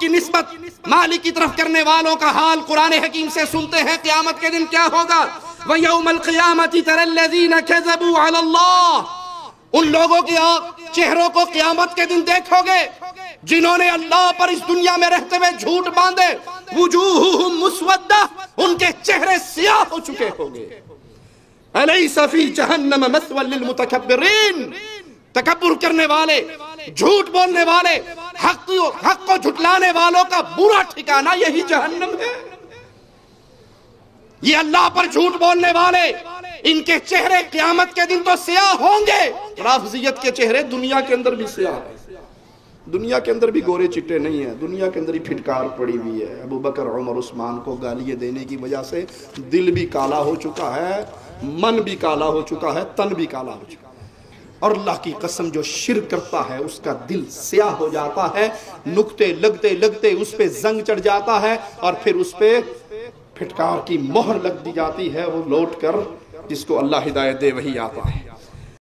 کی نسبت مالک کی طرف کرنے والوں کا حال قرآن حکیم سے سنتے ہیں قیامت کے دن کیا ہوگا. وَيَوْمَ الْقِيَامَةِ تَرَى الَّذِينَ كَذَبُوا عَلَى اللَّهِ، ان لوگوں کے چہروں کو قیامت کے دن دیکھو گے جنہوں نے اللہ پر اس دنیا میں رہتے ہوئے جھوٹ باندھے. وجوہہم مسودہ، ان کے چہرے سیاہ ہو چکے ہوں گے. الیس فی جہنم مثوی للمتکبرین، تکبر کرنے والے، جھوٹ بولنے والے، حق کو جھٹلانے والوں کا برا ٹھکانہ یہی جہنم ہے. یہ اللہ پر جھوٹ بولنے والے، ان کے چہرے قیامت کے دن تو سیاہ ہوں گے. رافضیت کے چہرے دنیا کے اندر بھی سیاہ ہیں، دنیا کے اندر بھی گورے چٹے نہیں ہیں، دنیا کے اندر ہی پھٹکار پڑی ہوئی ہے. ابو بکر عمر عثمان کو گالیاں دینے کی وجہ سے دل بھی کالا ہو چکا ہے، من بھی کالا ہو چکا ہے، تن بھی کالا ہو چکا ہے. اور اللہ کی قسم جو شرک کرتا ہے اس کا دل سیاہ ہو جاتا ہے، نکتے لگتے لگتے اس پہ زنگ چڑھ جاتا ہے اور پھر اس پہ پھٹکار کی مہر لگ دی جاتی ہے. وہ لوٹ کر جس کو اللہ ہدایت دے وہی آتا ہے.